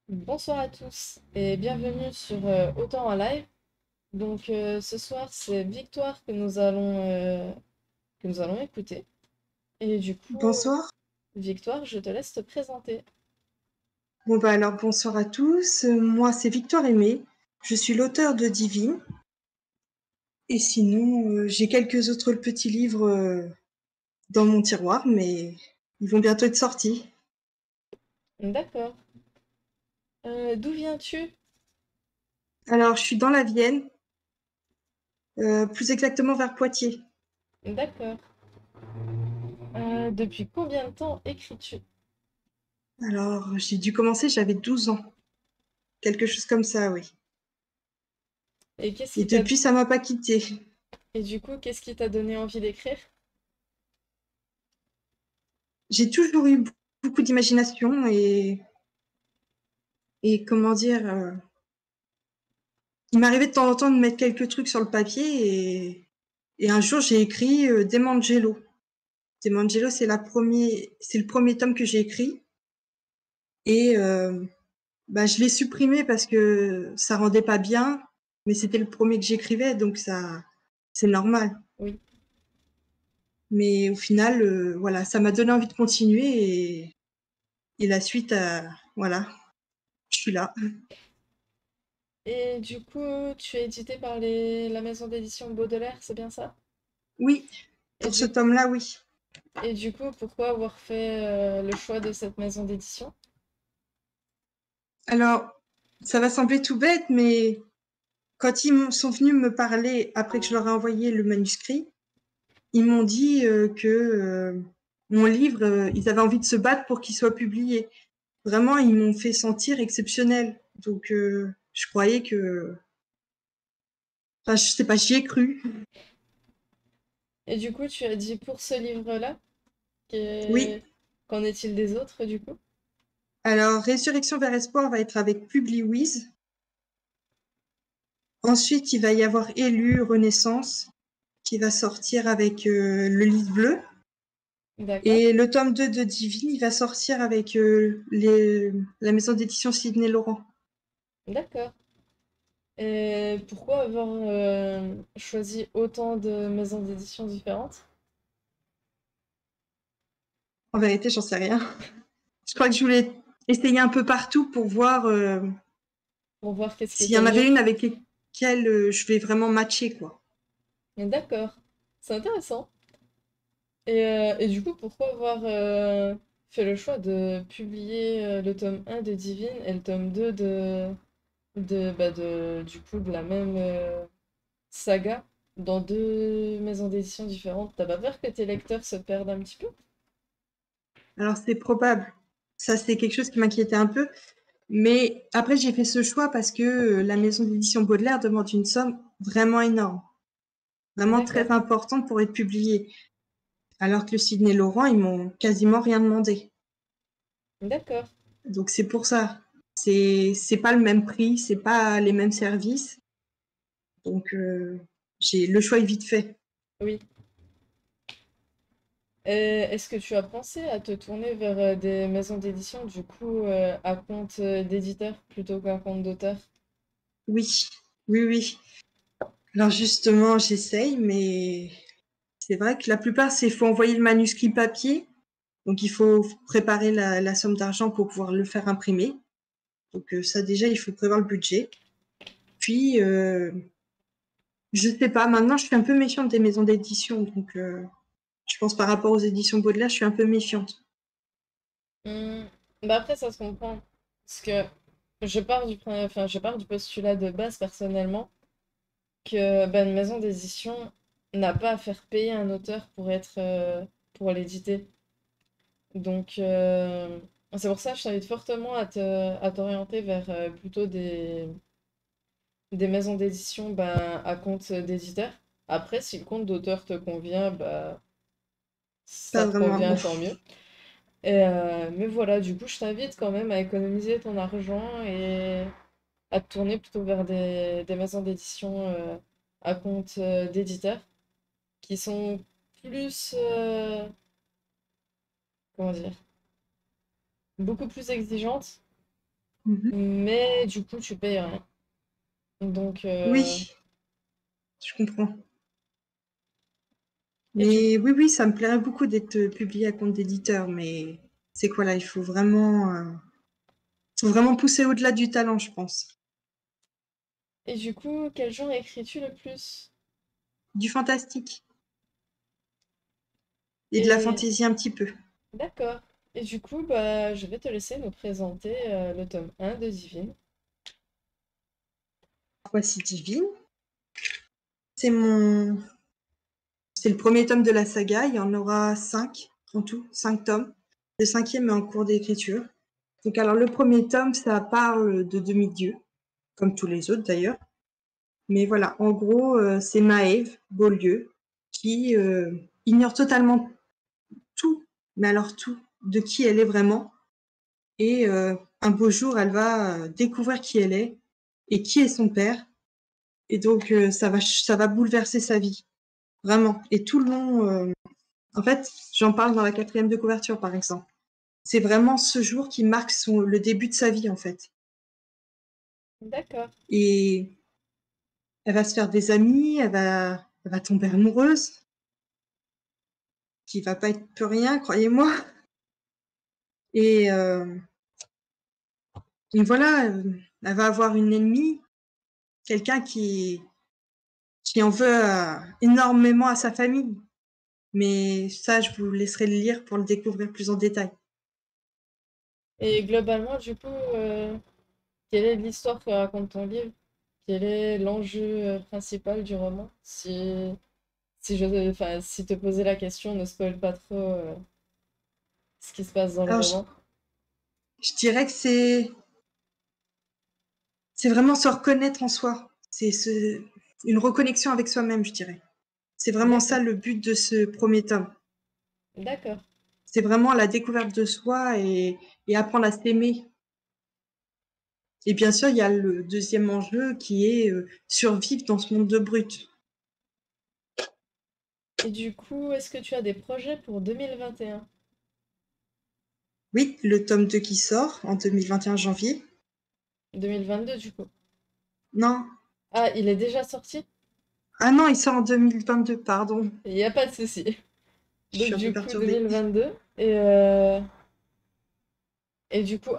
Bonsoir à tous et bienvenue sur Autant en live. Ce soir c'est Victoire que nous allons écouter. Et du coup, Bonsoir. Victoire, je te laisse te présenter. Bon bah alors bonsoir à tous. Moi c'est Victoire Aimé. Je suis l'auteur de Divine. Et sinon j'ai quelques autres petits livres dans mon tiroir, mais ils vont bientôt être sortis. D'accord. D'où viens-tu? Alors je suis dans la Vienne, plus exactement vers Poitiers. D'accord. Depuis combien de temps écris-tu? Alors j'ai dû commencer, j'avais 12 ans. Quelque chose comme ça, oui. Et qu'est-ce Et qui t'a depuis ça m'a pas quitté. et du coup, qu'est-ce qui t'a donné envie d'écrire? J'ai toujours eu beaucoup d'imagination et comment dire, il m'arrivait de temps en temps de mettre quelques trucs sur le papier et un jour j'ai écrit Demangelo. Demangelo, c'est le premier tome que j'ai écrit et bah, je l'ai supprimé parce que ça rendait pas bien, mais c'était le premier que j'écrivais, donc ça, c'est normal. Oui. Mais au final, voilà, ça m'a donné envie de continuer et la suite, voilà, je suis là. Et du coup, tu es édité par la maison d'édition Baudelaire, c'est bien ça? Oui, Et pour ce du, tome-là, oui. et du coup, pourquoi avoir fait le choix de cette maison d'édition? Alors, ça va sembler tout bête, mais quand sont venus me parler après que je leur ai envoyé le manuscrit, ils m'ont dit que mon livre, ils avaient envie de se battre pour qu'il soit publié. Vraiment, ils m'ont fait sentir exceptionnel. Donc, je croyais que, enfin, je sais pas, j'y ai cru. Et du coup, tu as dit pour ce livre-là, Oui. qu'en est-il des autres, du coup? Alors, Résurrection vers Espoir va être avec PubliWiz. Ensuite, il va y avoir Élu Renaissance qui va sortir avec le livre bleu. D'accord, Et le tome 2 de Divine, il va sortir avec la maison d'édition Sidney Laurent. d'accord. Et pourquoi avoir choisi autant de maisons d'édition différentes? En vérité, j'en sais rien. Je crois que je voulais essayer un peu partout pour voir Pour voir qu'est-ce qui s'il y était en mieux. avait une avec lesquelles je vais vraiment matcher, quoi. D'accord, c'est intéressant. Et du coup, pourquoi avoir fait le choix de publier le tome 1 de Divine et le tome 2 du coup, de la même saga dans deux maisons d'édition différentes? T'as pas peur que tes lecteurs se perdent un petit peu? Alors, c'est probable. Ça, c'est quelque chose qui m'inquiétait un peu. Mais après, j'ai fait ce choix parce que la maison d'édition Baudelaire demande une somme vraiment énorme, vraiment D'accord, très importante pour être publiée. Alors que le Sidney Laurent, ils m'ont quasiment rien demandé. d'accord, Donc, c'est pour ça. C'est pas le même prix, c'est pas les mêmes services. Donc, le choix est vite fait. oui. Est-ce que tu as pensé à te tourner vers des maisons d'édition, du coup, à compte d'éditeur plutôt qu'à compte d'auteur? Oui, oui, oui. Alors justement, j'essaye, mais c'est vrai que la plupart, c'est faut envoyer le manuscrit papier. Donc il faut préparer la somme d'argent pour pouvoir le faire imprimer. Donc ça déjà, il faut prévoir le budget. Puis, je sais pas, maintenant je suis un peu méfiante des maisons d'édition. Donc je pense par rapport aux éditions Baudelaire, je suis un peu méfiante. Hmm, Bah après, ça se comprend. Parce que je pars du postulat de base, personnellement, que bah, une maison d'édition n'a pas à faire payer un auteur pour l'éditer. Donc, c'est pour ça que je t'invite fortement à t'orienter vers plutôt des maisons d'édition ben, à compte d'éditeur. Après, si le compte d'auteur te convient, bah, ça Pas te vraiment, non. convient, tant mieux. Mais voilà, du coup, je t'invite quand même à économiser ton argent et à te tourner plutôt vers des maisons d'édition à compte d'éditeur qui sont plus, comment dire, beaucoup plus exigeantes Mhm. mais du coup, tu payes rien. Donc, Oui, je comprends. et du Mais oui, oui, ça me plairait beaucoup d'être publié à compte d'éditeur, mais c'est quoi là? Faut vraiment pousser au-delà du talent, je pense. et du coup, quel genre écris-tu le plus? Du fantastique et de la Et fantaisie un petit peu. d'accord. Et du coup, bah, je vais te laisser nous présenter le tome 1 de Divine. Voici Divine. C'est mon, c'est le premier tome de la saga. Il y en aura 5 en tout, 5 tomes. Le cinquième est en cours d'écriture. Donc alors le premier tome, ça parle de demi-dieu, comme tous les autres d'ailleurs. Mais voilà, en gros, c'est Maëve Beaulieu qui ignore totalement tout, mais alors tout, de qui elle est vraiment. Et un beau jour, elle va découvrir qui elle est et qui est son père. Et donc, ça va bouleverser sa vie, vraiment. Et tout le long, en fait, j'en parle dans la quatrième de couverture, par exemple. C'est vraiment ce jour qui marque le début de sa vie, en fait. D'accord. Et elle va se faire des amis, elle va tomber amoureuse, qui va pas être peu rien, croyez-moi. Et, euh, et voilà, elle va avoir une ennemie, quelqu'un qui en veut énormément à sa famille. Mais ça, je vous laisserai le lire pour le découvrir plus en détail. Et globalement, du coup, quelle est l'histoire que raconte ton livre? Quel est l'enjeu principal du roman? Enfin, si te poser la question, ne spoil pas trop ce qui se passe dans le Alors, roman. je dirais que c'est vraiment se reconnaître en soi. Une reconnexion avec soi-même, je dirais. C'est vraiment ça D'accord. le but de ce premier tome. D'accord. C'est vraiment la découverte de soi et apprendre à s'aimer. Et bien sûr, il y a le deuxième enjeu qui est survivre dans ce monde de brut. Et du coup, est-ce que tu as des projets pour 2021? Oui, le tome 2 qui sort en 2021 janvier. 2022, du coup. Non. Ah, il est déjà sorti? Ah non, il sort en 2022, pardon. Il n'y a pas de souci. Je Donc, suis un peu du coup, perturbée. 2022. Et du coup,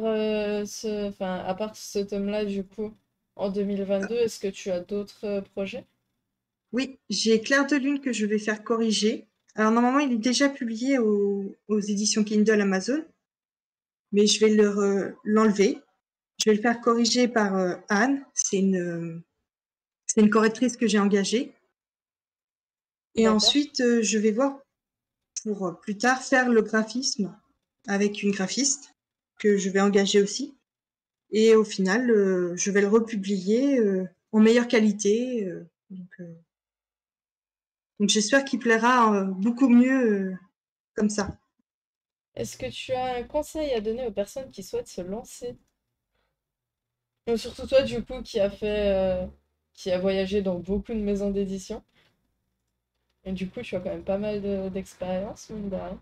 à part ce tome-là, du coup, en 2022, est-ce que tu as d'autres projets? Oui, j'ai Clair de Lune que je vais faire corriger. Alors normalement, il est déjà publié aux éditions Kindle Amazon, mais je vais l'enlever. Je vais le faire corriger par Anne. C'est une correctrice que j'ai engagée. Et D'accord. ensuite, je vais voir pour plus tard faire le graphisme avec une graphiste que je vais engager aussi. Et au final, je vais le republier en meilleure qualité. Donc j'espère qu'il plaira beaucoup mieux comme ça. Est-ce que tu as un conseil à donner aux personnes qui souhaitent se lancer? Surtout toi, du coup, qui a voyagé dans beaucoup de maisons d'édition. Et du coup, tu as quand même pas mal d'expérience, mine de rien.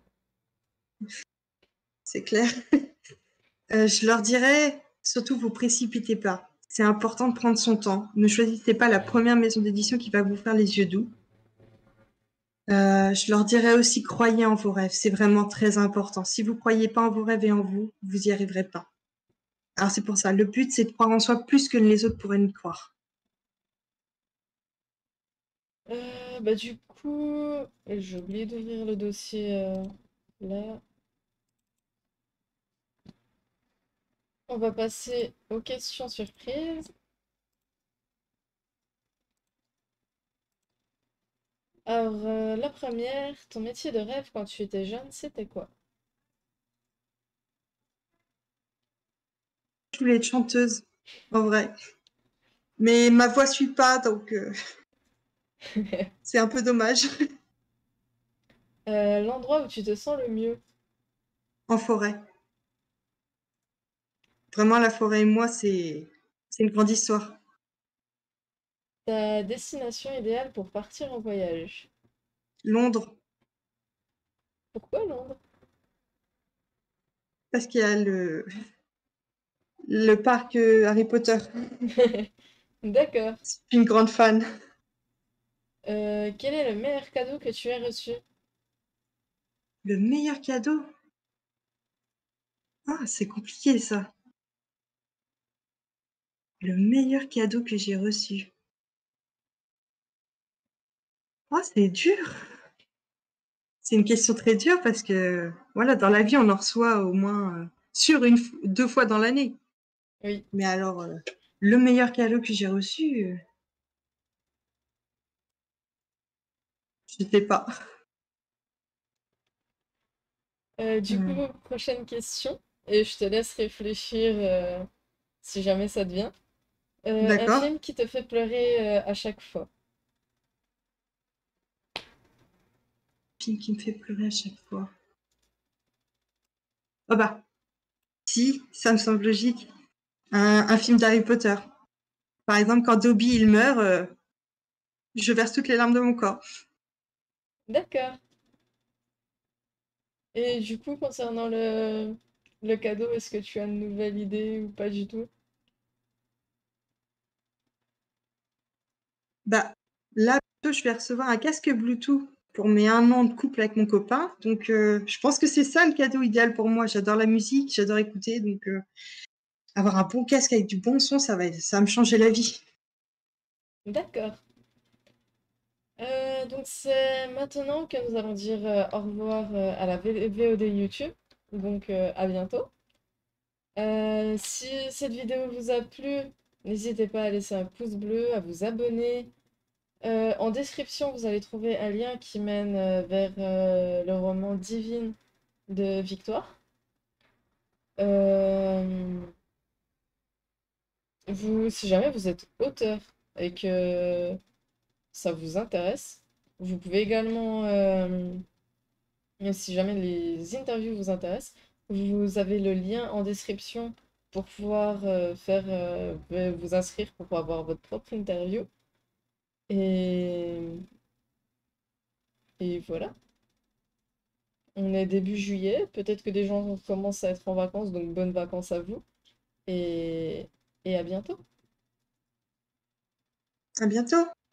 C'est clair. Je leur dirais, surtout, vous précipitez pas. C'est important de prendre son temps. Ne choisissez pas la première maison d'édition qui va vous faire les yeux doux. Je leur dirais aussi, croyez en vos rêves. C'est vraiment très important. Si vous croyez pas en vos rêves et en vous, vous y arriverez pas. Alors c'est pour ça, le but, c'est de croire en soi plus que les autres pourraient nous croire. Bah du coup, j'ai oublié d'ouvrir le dossier là. On va passer aux questions surprises. Alors, la première, ton métier de rêve quand tu étais jeune, c'était quoi? Je voulais être chanteuse, en vrai. Mais ma voix suit pas, donc c'est un peu dommage. L'endroit où tu te sens le mieux? En forêt. Vraiment, la forêt et moi, c'est une grande histoire. Ta destination idéale pour partir en voyage? Londres, Pourquoi Londres? parce qu'il y a le parc Harry Potter. D'accord. Je suis une grande fan. Quel est le meilleur cadeau que tu aies reçu? Le meilleur cadeau? Ah, c'est compliqué ça. Le meilleur cadeau que j'ai reçu. Ah, c'est dur. C'est une question très dure parce que, voilà, dans la vie, on en reçoit au moins sur 2 fois dans l'année. Oui. Mais alors, le meilleur cadeau que j'ai reçu, je sais pas. Du coup, Mmh. prochaine question, et je te laisse réfléchir si jamais ça te vient. Un D'accord. film qui te fait pleurer à chaque fois. Film qui me fait pleurer à chaque fois. Ah bah, si, ça me semble logique. Un film d'Harry Potter. Par exemple, quand Dobby il meurt, je verse toutes les larmes de mon corps. D'accord. Et du coup, concernant le cadeau, est-ce que tu as une nouvelle idée ou pas du tout? Bah, là, bientôt, je vais recevoir un casque Bluetooth pour mes 1 an de couple avec mon copain. Donc, je pense que c'est ça le cadeau idéal pour moi. J'adore la musique, j'adore écouter. Donc, avoir un bon casque avec du bon son, ça va me changer la vie. D'accord. Donc c'est maintenant que nous allons dire au revoir à la VOD YouTube. Donc à bientôt. Si cette vidéo vous a plu, n'hésitez pas à laisser un pouce bleu, à vous abonner. En description, vous allez trouver un lien qui mène vers le roman Divine de Victoire. Euh, si jamais vous êtes auteur et que ça vous intéresse, vous pouvez également, si jamais les interviews vous intéressent, vous avez le lien en description pour pouvoir vous inscrire pour avoir votre propre interview. Et, et voilà. On est début juillet, peut-être que des gens commencent à être en vacances, donc bonnes vacances à vous et, et à bientôt. À bientôt.